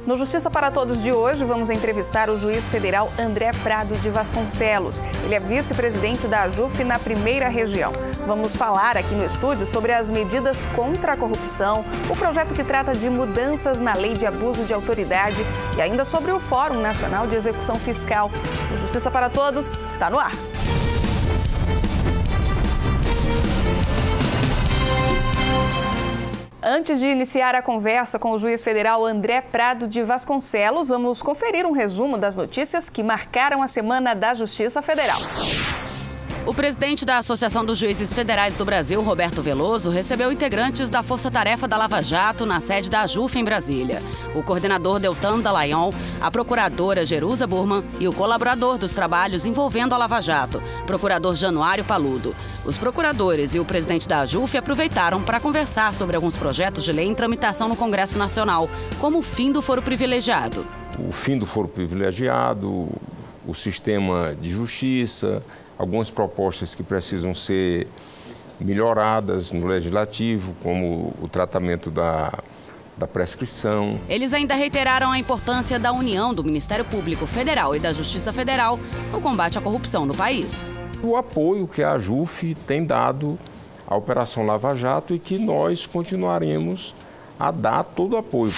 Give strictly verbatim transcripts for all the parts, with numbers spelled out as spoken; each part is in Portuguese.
No Justiça para Todos de hoje, vamos entrevistar o juiz federal André Prado de Vasconcelos. Ele é vice-presidente da AJUF na primeira região. Vamos falar aqui no estúdio sobre as medidas contra a corrupção, o projeto que trata de mudanças na lei de abuso de autoridade e ainda sobre o Fórum Nacional de Execução Fiscal. O Justiça para Todos está no ar. Antes de iniciar a conversa com o juiz federal André Prado de Vasconcelos, vamos conferir um resumo das notícias que marcaram a Semana da Justiça Federal. O presidente da Associação dos Juízes Federais do Brasil, Roberto Veloso, recebeu integrantes da Força Tarefa da Lava Jato na sede da AJUF em Brasília. O coordenador Deltan Dallagnol, a procuradora Jerusa Burman e o colaborador dos trabalhos envolvendo a Lava Jato, procurador Januário Paludo. Os procuradores e o presidente da AJUF aproveitaram para conversar sobre alguns projetos de lei em tramitação no Congresso Nacional, como o fim do foro privilegiado. O fim do foro privilegiado, o sistema de justiça, algumas propostas que precisam ser melhoradas no legislativo, como o tratamento da, da prescrição. Eles ainda reiteraram a importância da união do Ministério Público Federal e da Justiça Federal no combate à corrupção no país. O apoio que a AJUF tem dado à Operação Lava Jato e que nós continuaremos a dar todo o apoio.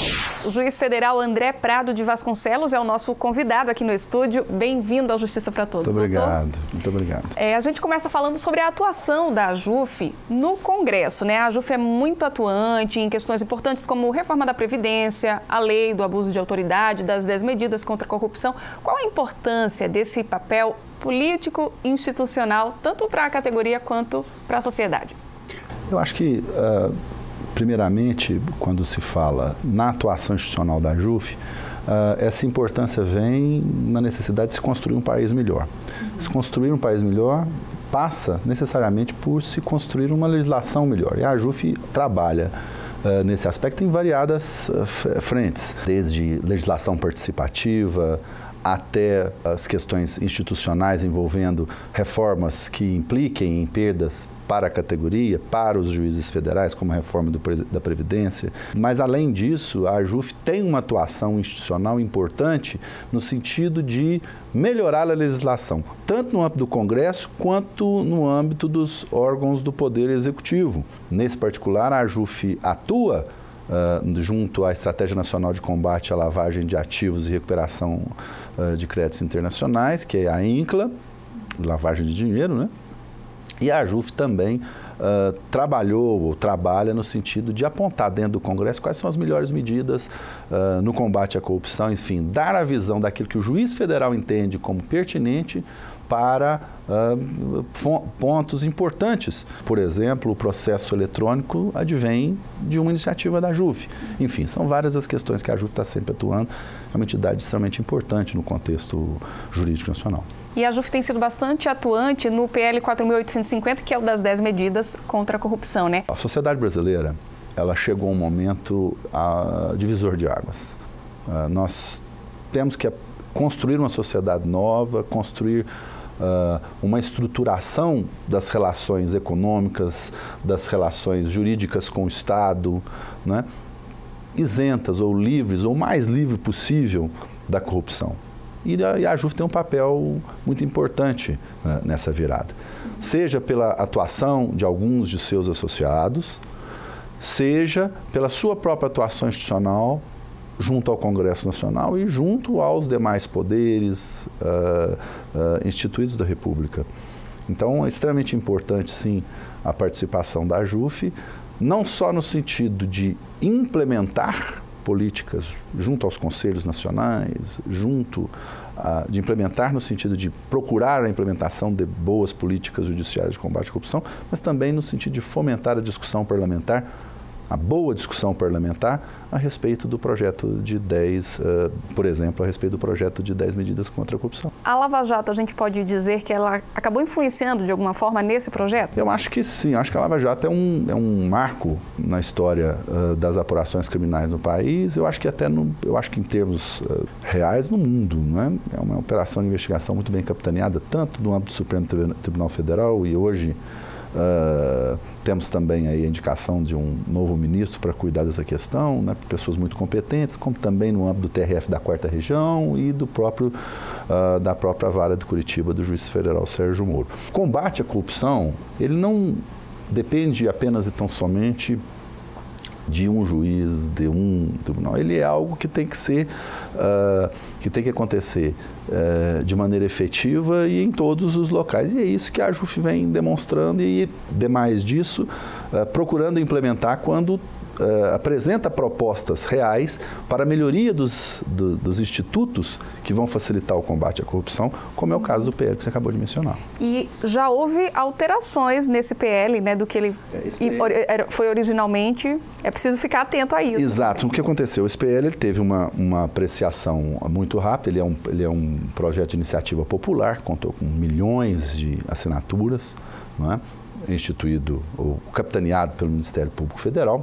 O juiz federal André Prado de Vasconcelos é o nosso convidado aqui no estúdio. Bem-vindo ao Justiça para Todos. Muito obrigado, doutor. muito obrigado. É, a gente começa falando sobre a atuação da AJUF no Congresso, né? A AJUF é muito atuante em questões importantes como reforma da Previdência, a lei do abuso de autoridade, das dez medidas contra a corrupção. Qual a importância desse papel político e institucional, tanto para a categoria quanto para a sociedade? Eu acho que... Uh... Primeiramente, quando se fala na atuação institucional da AJUF, uh, essa importância vem na necessidade de se construir um país melhor. Uhum. Se construir um país melhor passa necessariamente por se construir uma legislação melhor. E a AJUF trabalha uh, nesse aspecto em variadas uh, frentes, desde legislação participativa até as questões institucionais envolvendo reformas que impliquem em perdas para a categoria, para os juízes federais, como a reforma do, da Previdência. Mas, além disso, a AJUF tem uma atuação institucional importante no sentido de melhorar a legislação, tanto no âmbito do Congresso quanto no âmbito dos órgãos do Poder Executivo. Nesse particular, a AJUF atua Uh, junto à Estratégia Nacional de Combate à Lavagem de Ativos e Recuperação uh, de Créditos Internacionais, que é a INCLA, lavagem de dinheiro, né? E a AJUF também uh, trabalhou ou trabalha no sentido de apontar dentro do Congresso quais são as melhores medidas uh, no combate à corrupção, enfim, dar a visão daquilo que o juiz federal entende como pertinente para uh, pontos importantes. Por exemplo, o processo eletrônico advém de uma iniciativa da AJUF. Enfim, são várias as questões que a AJUF está sempre atuando. É uma entidade extremamente importante no contexto jurídico nacional. E a AJUF tem sido bastante atuante no P L quatro mil oitocentos e cinquenta, que é o das dez medidas contra a corrupção, né? A sociedade brasileira, ela chegou a um momento uh, divisor de águas. Uh, nós temos que construir uma sociedade nova, construir Uh, uma estruturação das relações econômicas, das relações jurídicas com o Estado, né, isentas ou livres, ou mais livre possível da corrupção. E a, e a AJUF tem um papel muito importante uh, nessa virada. Seja pela atuação de alguns de seus associados, seja pela sua própria atuação institucional, junto ao Congresso Nacional e junto aos demais poderes uh, uh, instituídos da República. Então, é extremamente importante, sim, a participação da AJUF, não só no sentido de implementar políticas junto aos conselhos nacionais, junto uh, de implementar no sentido de procurar a implementação de boas políticas judiciárias de combate à corrupção, mas também no sentido de fomentar a discussão parlamentar, a boa discussão parlamentar a respeito do projeto de dez, uh, por exemplo, a respeito do projeto de dez medidas contra a corrupção. A Lava Jato, a gente pode dizer que ela acabou influenciando de alguma forma nesse projeto? Eu acho que sim, acho que a Lava Jato é um, é um marco na história uh, das apurações criminais no país, eu acho que até, no, eu acho que em termos uh, reais no mundo, não é? É uma operação de investigação muito bem capitaneada, tanto no âmbito do Supremo Tribunal Federal e hoje Uh, temos também aí a indicação de um novo ministro para cuidar dessa questão, né, pessoas muito competentes, como também no âmbito do T R F da quarta Região e do próprio, uh, da própria vara de Curitiba do juiz federal Sérgio Moro. Combate à corrupção, ele não depende apenas e tão somente de um juiz, de um tribunal. Ele é algo que tem que ser, uh, que tem que acontecer uh, de maneira efetiva e em todos os locais. E é isso que a AJUF vem demonstrando e, demais disso, uh, procurando implementar quando uh, apresenta propostas reais para a melhoria dos, do, dos institutos que vão facilitar o combate à corrupção, como é o caso do P L que você acabou de mencionar. E já houve alterações nesse P L, né, do que ele é, foi originalmente. É preciso ficar atento a isso. Exato. O que aconteceu? Esse P L ele teve uma, uma apreciação muito rápida, ele é, um, ele é um projeto de iniciativa popular, contou com milhões de assinaturas, não é? Instituído ou capitaneado pelo Ministério Público Federal,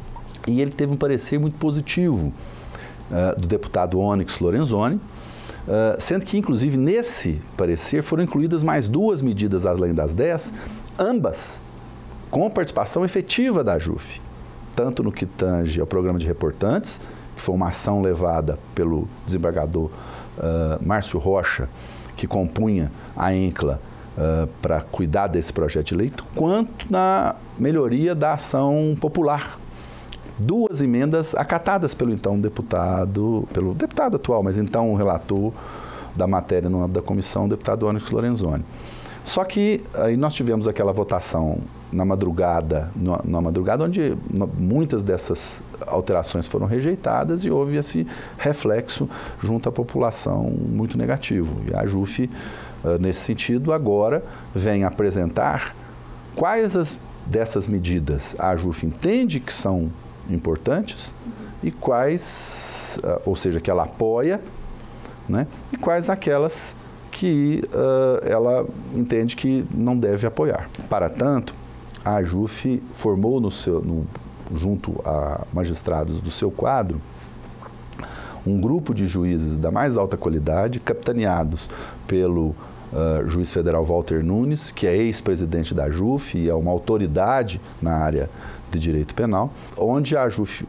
e ele teve um parecer muito positivo uh, do deputado Onyx Lorenzoni, uh, sendo que, inclusive, nesse parecer foram incluídas mais duas medidas além das dez, ambas com participação efetiva da AJUF, tanto no que tange ao programa de reportantes, que foi uma ação levada pelo desembargador uh, Márcio Rocha, que compunha a ENCLA uh, para cuidar desse projeto de lei, quanto na melhoria da ação popular. Duas emendas acatadas pelo então deputado, pelo deputado atual, mas então o relator da matéria no âmbito da comissão, o deputado Onyx Lorenzoni. Só que aí nós tivemos aquela votação na madrugada, no, na madrugada onde no, muitas dessas alterações foram rejeitadas e houve esse reflexo junto à população muito negativo. E a AJUF, uh, nesse sentido, agora vem apresentar quais as, dessas medidas a AJUF entende que são importantes e quais, uh, ou seja, que ela apoia, né, e quais aquelas que uh, ela entende que não deve apoiar. Para tanto, a AJUF formou no seu, no, junto a magistrados do seu quadro um grupo de juízes da mais alta qualidade, capitaneados pelo uh, juiz federal Walter Nunes, que é ex-presidente da AJUF e é uma autoridade na área de direito penal, onde a AJUF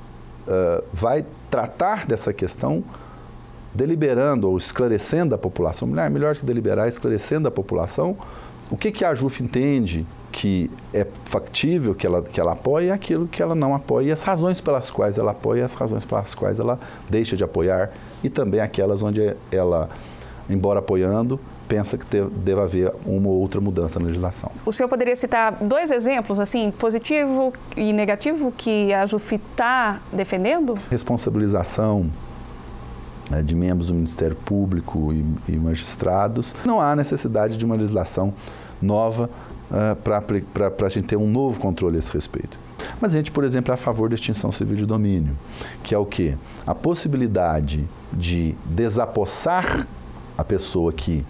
uh, vai tratar dessa questão deliberando ou esclarecendo a população, melhor que deliberar, esclarecendo a população o que, que a AJUF entende que é factível, que ela, que ela apoia, e aquilo que ela não apoia, e as razões pelas quais ela apoia, e as razões pelas quais ela deixa de apoiar, e também aquelas onde ela, embora apoiando, pensa que deva haver uma ou outra mudança na legislação. O senhor poderia citar dois exemplos, assim, positivo e negativo, que a AJUF está defendendo? Responsabilização né, de membros do Ministério Público e, e magistrados. Não há necessidade de uma legislação nova uh, para a gente ter um novo controle a esse respeito. Mas a gente, por exemplo, é a favor da extinção civil de domínio, que é o quê? A possibilidade de desapossar a pessoa que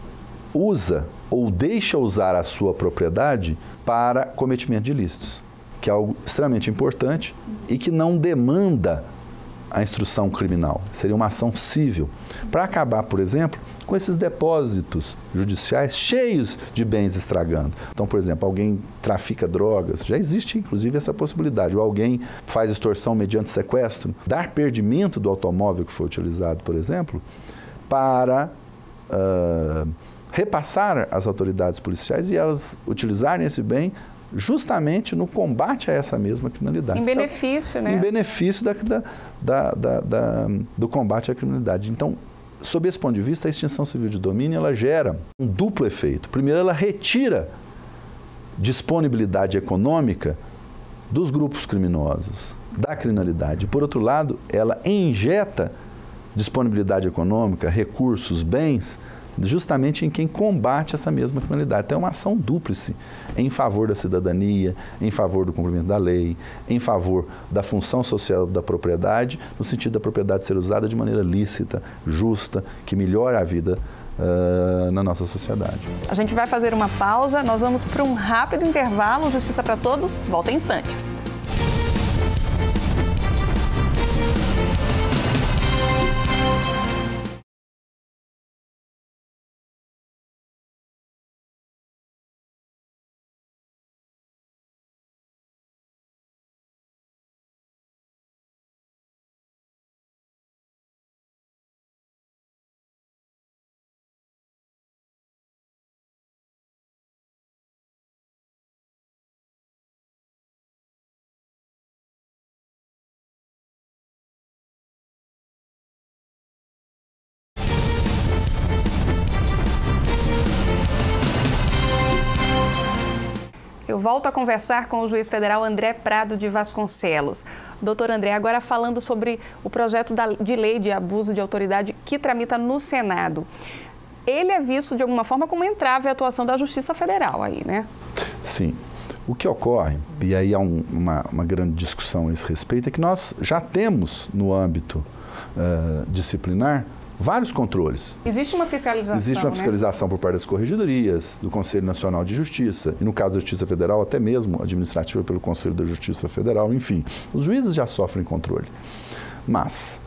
usa ou deixa usar a sua propriedade para cometimento de ilícitos, que é algo extremamente importante e que não demanda a instrução criminal. Seria uma ação civil, para acabar, por exemplo, com esses depósitos judiciais cheios de bens estragando. Então, por exemplo, alguém trafica drogas, já existe inclusive essa possibilidade, ou alguém faz extorsão mediante sequestro, dar perdimento do automóvel que foi utilizado, por exemplo, para uh, repassar às autoridades policiais e elas utilizarem esse bem justamente no combate a essa mesma criminalidade. Em benefício, né? Em benefício da, da, da, da, da, do combate à criminalidade. Então, sob esse ponto de vista, a extinção civil de domínio, ela gera um duplo efeito. Primeiro, ela retira disponibilidade econômica dos grupos criminosos, da criminalidade. Por outro lado, ela injeta disponibilidade econômica, recursos, bens, justamente em quem combate essa mesma criminalidade. Então, é uma ação dúplice em favor da cidadania, em favor do cumprimento da lei, em favor da função social da propriedade, no sentido da propriedade ser usada de maneira lícita, justa, que melhore a vida uh, na nossa sociedade. A gente vai fazer uma pausa, nós vamos para um rápido intervalo. Justiça para Todos volta em instantes. Eu volto a conversar com o juiz federal André Prado de Vasconcelos. Doutor André, agora falando sobre o projeto de lei de abuso de autoridade que tramita no Senado. Ele é visto de alguma forma como entrave à atuação da Justiça Federal aí, né? Sim. O que ocorre, e aí há um, uma, uma grande discussão a esse respeito, é que nós já temos no âmbito uh, disciplinar vários controles. Existe uma fiscalização, Existe uma fiscalização, né, por parte das corregedorias, do Conselho Nacional de Justiça, e no caso da Justiça Federal, até mesmo administrativa pelo Conselho da Justiça Federal, enfim. Os juízes já sofrem controle. Mas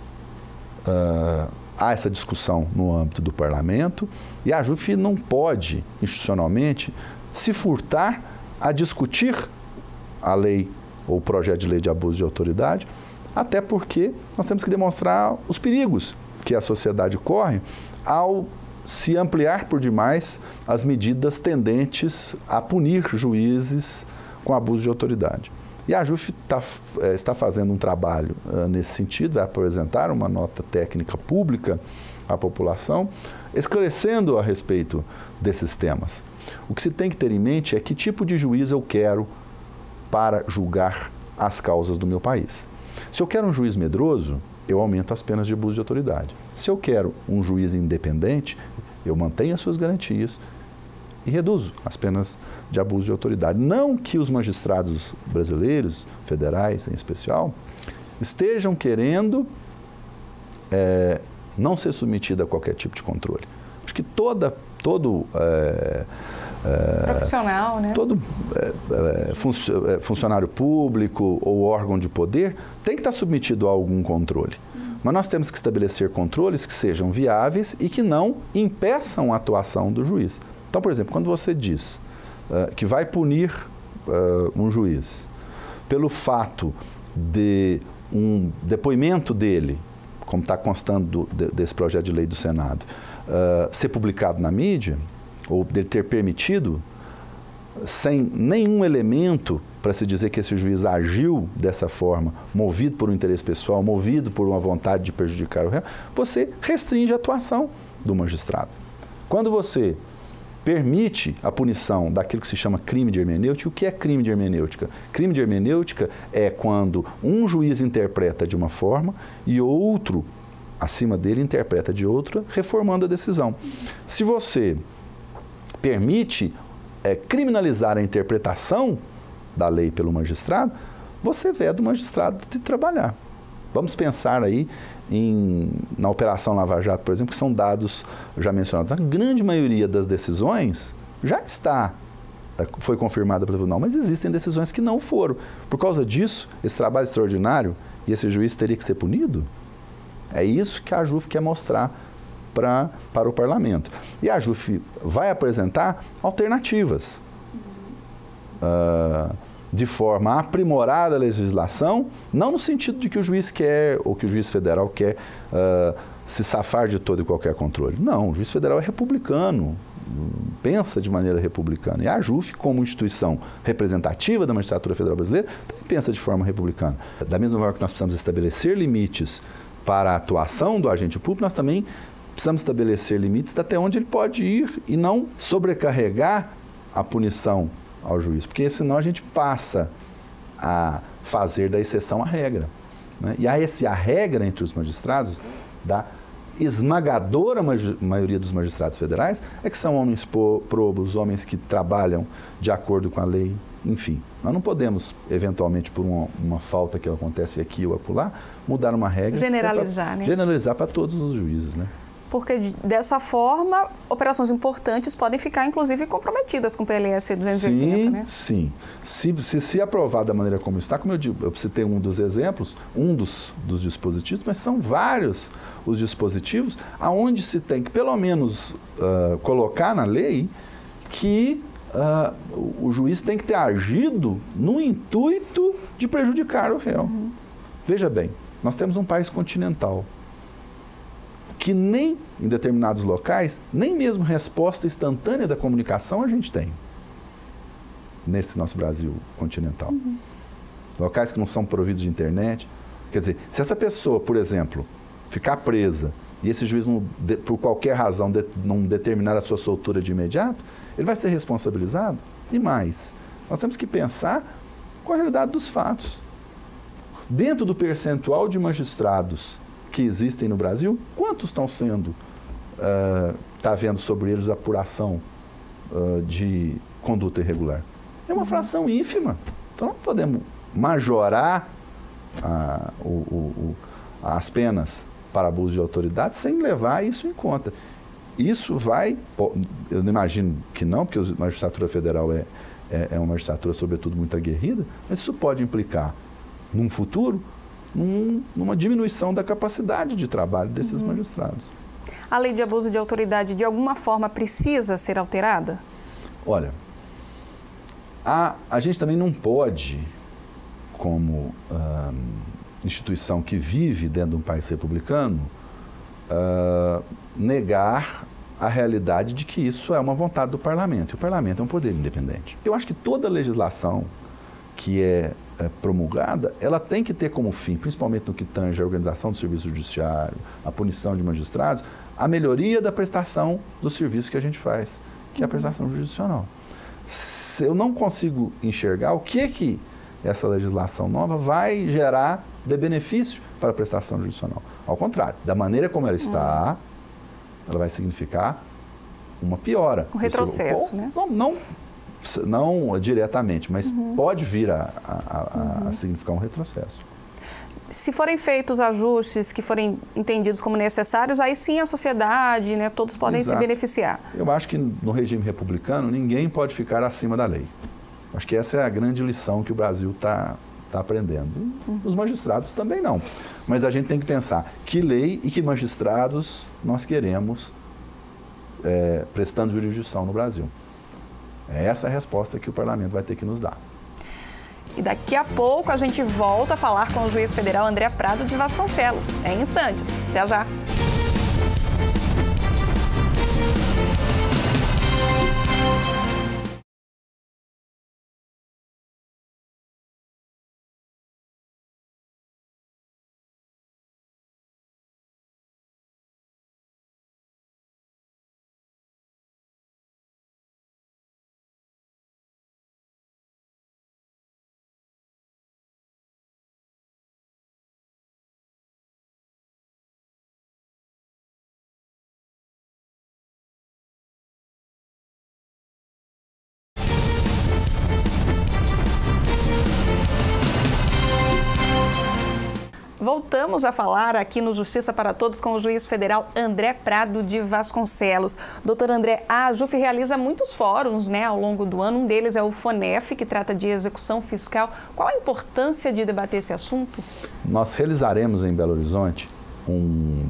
uh, há essa discussão no âmbito do Parlamento e a JUF não pode, institucionalmente, se furtar a discutir a lei ou o projeto de lei de abuso de autoridade, até porque nós temos que demonstrar os perigos que a sociedade corre ao se ampliar por demais as medidas tendentes a punir juízes com abuso de autoridade. E a JUF tá, é, está fazendo um trabalho uh, nesse sentido, vai apresentar uma nota técnica pública à população, esclarecendo a respeito desses temas. O que se tem que ter em mente é que tipo de juiz eu quero para julgar as causas do meu país. Se eu quero um juiz medroso, eu aumento as penas de abuso de autoridade. Se eu quero um juiz independente, eu mantenho as suas garantias e reduzo as penas de abuso de autoridade. Não que os magistrados brasileiros, federais em especial, estejam querendo é, não ser submetido a qualquer tipo de controle. Acho que toda, todo... É, É, profissional, né? Todo é, é, fun funcionário público ou órgão de poder tem que estar submetido a algum controle. Hum. Mas nós temos que estabelecer controles que sejam viáveis e que não impeçam a atuação do juiz. Então, por exemplo, quando você diz uh, que vai punir uh, um juiz pelo fato de um depoimento dele, como está constando do, de, desse projeto de lei do Senado, uh, ser publicado na mídia, ou dele ter permitido, sem nenhum elemento para se dizer que esse juiz agiu dessa forma, movido por um interesse pessoal, movido por uma vontade de prejudicar o réu, você restringe a atuação do magistrado. Quando você permite a punição daquilo que se chama crime de hermenêutica, o que é crime de hermenêutica? Crime de hermenêutica é quando um juiz interpreta de uma forma e outro, acima dele, interpreta de outra, reformando a decisão. Se você permite é, criminalizar a interpretação da lei pelo magistrado, você veda o magistrado de trabalhar. Vamos pensar aí em, na Operação Lava Jato, por exemplo, que são dados já mencionados. A grande maioria das decisões já está, foi confirmada pelo tribunal, mas existem decisões que não foram. Por causa disso, esse trabalho extraordinário e esse juiz teria que ser punido? É isso que a JUF quer mostrar Pra, para o Parlamento. E a JUF vai apresentar alternativas uh, de forma a aprimorar a legislação, não no sentido de que o juiz quer, ou que o juiz federal quer uh, se safar de todo e qualquer controle. Não, o juiz federal é republicano, pensa de maneira republicana. E a JUF, como instituição representativa da magistratura federal brasileira, também pensa de forma republicana. Da mesma forma que nós precisamos estabelecer limites para a atuação do agente público, nós também precisamos estabelecer limites até onde ele pode ir e não sobrecarregar a punição ao juiz, porque senão a gente passa a fazer da exceção a regra, né? E há esse a regra entre os magistrados, da esmagadora maioria dos magistrados federais, é que são homens probos, homens que trabalham de acordo com a lei, enfim. Nós não podemos, eventualmente, por uma, uma falta que acontece aqui ou acolá, mudar uma regra. Generalizar, né? Generalizar para todos os juízes, né? Porque, dessa forma, operações importantes podem ficar, inclusive, comprometidas com o P L S duzentos e oitenta, sim, né? Sim, sim. Se, se aprovar da maneira como está, como eu digo, eu citei um dos exemplos, um dos, dos dispositivos, mas são vários os dispositivos aonde se tem que, pelo menos, uh, colocar na lei que uh, o, o juiz tem que ter agido no intuito de prejudicar o réu. Uhum. Veja bem, nós temos um país continental, que nem, em determinados locais, nem mesmo resposta instantânea da comunicação a gente tem, nesse nosso Brasil continental. Uhum. Locais que não são providos de internet. Quer dizer, se essa pessoa, por exemplo, ficar presa e esse juiz, não, de, por qualquer razão, de, não determinar a sua soltura de imediato, ele vai ser responsabilizado. E mais, Nós temos que pensar com a realidade dos fatos. Dentro do percentual de magistrados que existem no Brasil, quantos estão sendo, está uh, havendo sobre eles apuração uh, de conduta irregular? É uma fração ínfima. Então, não podemos majorar uh, o, o, o, as penas para abuso de autoridade sem levar isso em conta. Isso vai, eu não imagino que não, porque a magistratura federal é, é, é uma magistratura, sobretudo, muito aguerrida, mas isso pode implicar, num futuro, num, numa diminuição da capacidade de trabalho desses uhum. magistrados. A lei de abuso de autoridade, de alguma forma, precisa ser alterada? Olha, a, a gente também não pode, como uh, instituição que vive dentro de um país republicano, uh, negar a realidade de que isso é uma vontade do parlamento. E o parlamento é um poder independente. Eu acho que toda legislação que é, é promulgada, ela tem que ter como fim, principalmente no que tange a organização do serviço judiciário, a punição de magistrados, a melhoria da prestação do serviço que a gente faz, que é a prestação jurisdicional. Se eu não consigo enxergar o que é que essa legislação nova vai gerar de benefício para a prestação jurisdicional. Ao contrário, da maneira como ela está, ela vai significar uma piora. Um retrocesso, Ou, né? Não, não, não diretamente, mas uhum. pode vir a, a, a, a significar um retrocesso. Se forem feitos ajustes que forem entendidos como necessários, aí sim a sociedade, né, todos podem Exato. se beneficiar. Eu acho que no regime republicano ninguém pode ficar acima da lei. Acho que essa é a grande lição que o Brasil está tá aprendendo. Uhum. Os magistrados também não. Mas a gente tem que pensar que lei e que magistrados nós queremos é, prestando jurisdição no Brasil. É essa a resposta que o parlamento vai ter que nos dar. E daqui a pouco a gente volta a falar com o juiz federal André Prado de Vasconcelos. É em instantes. Até já. Voltamos a falar aqui no Justiça para Todos com o juiz federal André Prado de Vasconcelos. Doutor André, a JUF realiza muitos fóruns, né, ao longo do ano. Um deles é o FONEF, que trata de execução fiscal. Qual a importância de debater esse assunto? Nós realizaremos em Belo Horizonte um,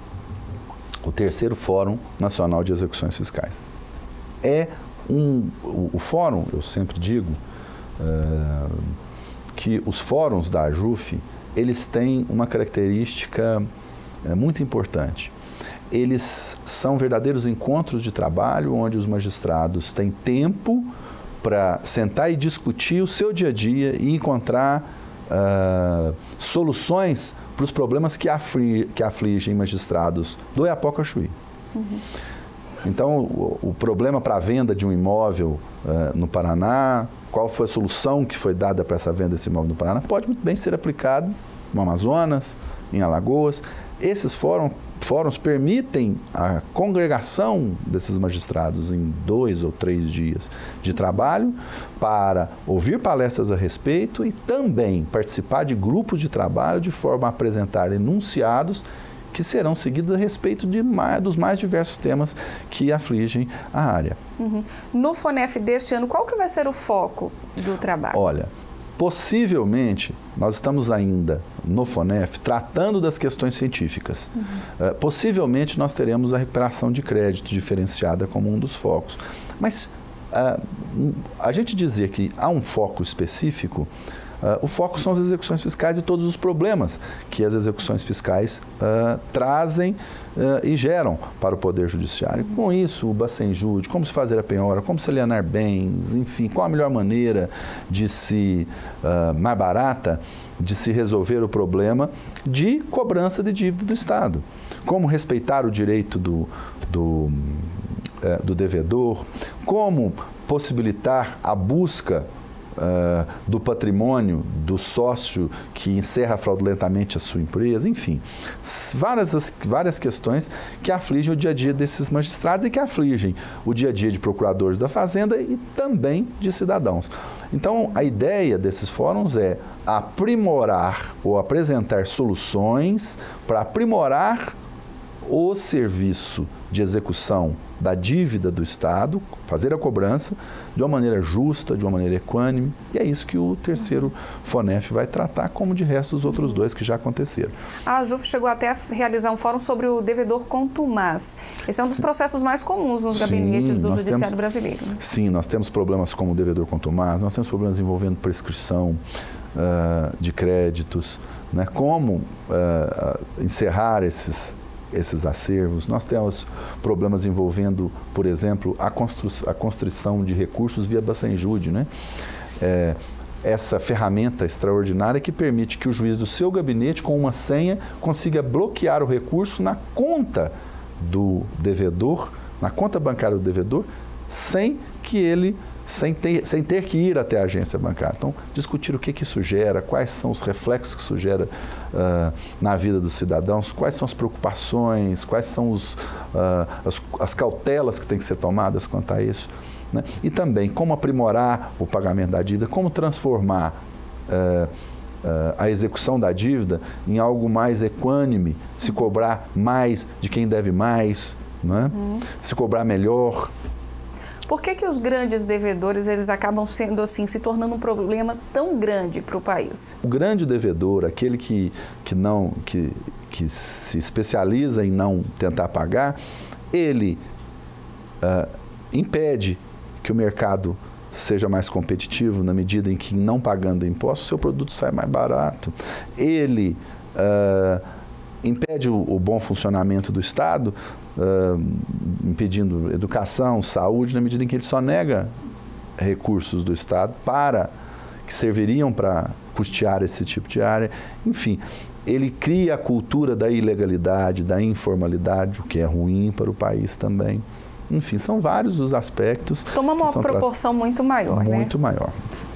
o terceiro Fórum Nacional de Execuções Fiscais. É um, o, o fórum, eu sempre digo, uh, que os fóruns da JUF eles têm uma característica é, muito importante. Eles são verdadeiros encontros de trabalho, onde os magistrados têm tempo para sentar e discutir o seu dia a dia e encontrar uh, soluções para os problemas que, afli que afligem magistrados do Oiapoque ao Chuí. Uhum. Então, o, o problema para a venda de um imóvel uh, no Paraná, qual foi a solução que foi dada para essa venda desse imóvel no Paraná, pode muito bem ser aplicado no Amazonas, em Alagoas. Esses fórum, fóruns permitem a congregação desses magistrados em dois ou três dias de trabalho para ouvir palestras a respeito e também participar de grupos de trabalho de forma a apresentar enunciados que serão seguidos a respeito de mais, dos mais diversos temas que afligem a área. Uhum. No FONEF deste ano, qual que vai ser o foco do trabalho? Olha, possivelmente, nós estamos ainda no FONEF tratando das questões científicas. Uhum. Uh, possivelmente, nós teremos a recuperação de crédito diferenciada como um dos focos. Mas uh, a gente dizer que há um foco específico, Uh, o foco são as execuções fiscais e todos os problemas que as execuções fiscais uh, trazem uh, e geram para o Poder Judiciário. Com isso, o Bacenjude, como se fazer a penhora, como se alienar bens, enfim, qual a melhor maneira de se, uh, mais barata, de se resolver o problema de cobrança de dívida do Estado. Como respeitar o direito do, do, uh, do devedor, como possibilitar a busca uh, do patrimônio do sócio que encerra fraudulentamente a sua empresa, enfim, várias, várias questões que afligem o dia a dia desses magistrados e que afligem o dia a dia de procuradores da Fazenda e também de cidadãos. Então, a ideia desses fóruns é aprimorar ou apresentar soluções para aprimorar o serviço de execução da dívida do Estado, fazer a cobrança de uma maneira justa, de uma maneira equânime, e é isso que o terceiro FONEF vai tratar, como de resto os outros dois que já aconteceram. A AJUF chegou até a realizar um fórum sobre o devedor contumaz. Esse é um dos processos mais comuns nos gabinetes sim, do Judiciário temos, brasileiro. Né? Sim, nós temos problemas como o devedor contumaz, nós temos problemas envolvendo prescrição uh, de créditos, né? Como uh, encerrar esses esses acervos. Nós temos problemas envolvendo, por exemplo, a, constru a construção de recursos via Bacenjude, né? É, essa ferramenta extraordinária que permite que o juiz do seu gabinete, com uma senha, consiga bloquear o recurso na conta do devedor, na conta bancária do devedor, sem que ele Sem ter, sem ter que ir até a agência bancária. Então, discutir o que, que isso gera, quais são os reflexos que isso gera uh, na vida dos cidadãos, quais são as preocupações, quais são os, uh, as, as cautelas que têm que ser tomadas quanto a isso. Né? E também como aprimorar o pagamento da dívida, como transformar uh, uh, a execução da dívida em algo mais equânime, se cobrar mais de quem deve mais, né? Uhum. Se cobrar melhor. Por que que os grandes devedores eles acabam sendo assim, se tornando um problema tão grande para o país? O grande devedor, aquele que, que, não, que, que se especializa em não tentar pagar, ele uh, impede que o mercado seja mais competitivo na medida em que, não pagando impostos, seu produto sai mais barato. Ele uh, impede o, o bom funcionamento do Estado, Uh, impedindo educação, saúde, na medida em que ele só nega recursos do Estado para que serviriam para custear esse tipo de área. Enfim, ele cria a cultura da ilegalidade, da informalidade, o que é ruim para o país também. Enfim, são vários os aspectos. Toma uma proporção muito maior, muito né? Muito maior,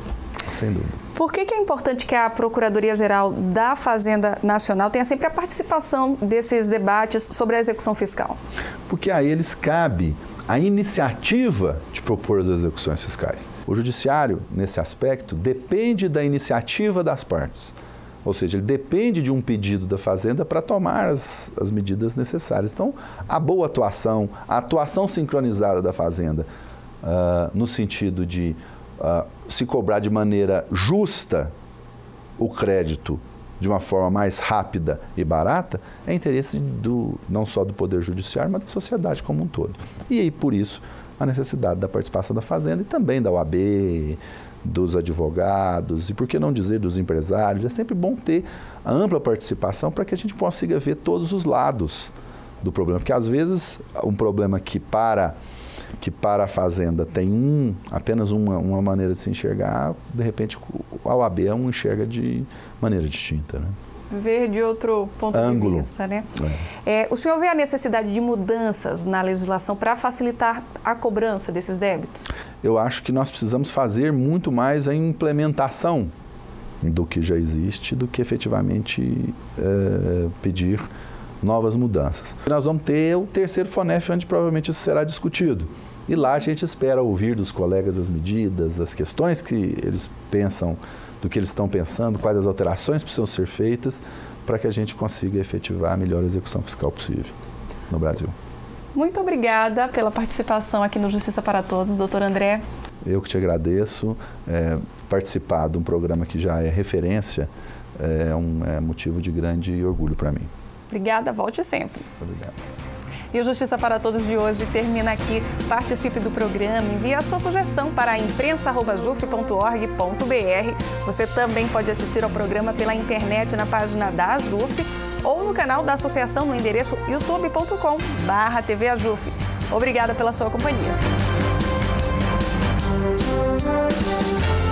sem dúvida. Por que que é importante que a Procuradoria-Geral da Fazenda Nacional tenha sempre a participação desses debates sobre a execução fiscal? Porque a eles cabe a iniciativa de propor as execuções fiscais. O Judiciário, nesse aspecto, depende da iniciativa das partes. Ou seja, ele depende de um pedido da Fazenda para tomar as, as medidas necessárias. Então, a boa atuação, a atuação sincronizada da Fazenda, uh, no sentido de Uh, se cobrar de maneira justa o crédito de uma forma mais rápida e barata, é interesse do, não só do Poder Judiciário, mas da sociedade como um todo. E aí, por isso, a necessidade da participação da Fazenda e também da O A B, dos advogados e, por que não dizer, dos empresários. É sempre bom ter a ampla participação para que a gente consiga ver todos os lados do problema. Porque, às vezes, um problema que para... que para a Fazenda tem um, apenas uma, uma maneira de se enxergar, de repente a O A B um enxerga de maneira distinta. Né? Ver de outro ponto Ângulo. de vista, né? É. É, o senhor vê a necessidade de mudanças na legislação para facilitar a cobrança desses débitos? Eu acho que nós precisamos fazer muito mais a implementação do que já existe, do que efetivamente é, pedir novas mudanças. Nós vamos ter o terceiro FONEF, onde provavelmente isso será discutido. E lá a gente espera ouvir dos colegas as medidas, as questões que eles pensam, do que eles estão pensando, quais as alterações precisam ser feitas para que a gente consiga efetivar a melhor execução fiscal possível no Brasil. Muito obrigada pela participação aqui no Justiça para Todos, doutor André. Eu que te agradeço. É, participar de um programa que já é referência é um é motivo de grande orgulho para mim. Obrigada, volte sempre. Obrigado. E o Justiça para Todos de hoje termina aqui. Participe do programa, envie a sua sugestão para imprensa arroba juf ponto org ponto br. Você também pode assistir ao programa pela internet na página da AJUF ou no canal da associação no endereço youtube ponto com barra T V AJUF. Obrigada pela sua companhia.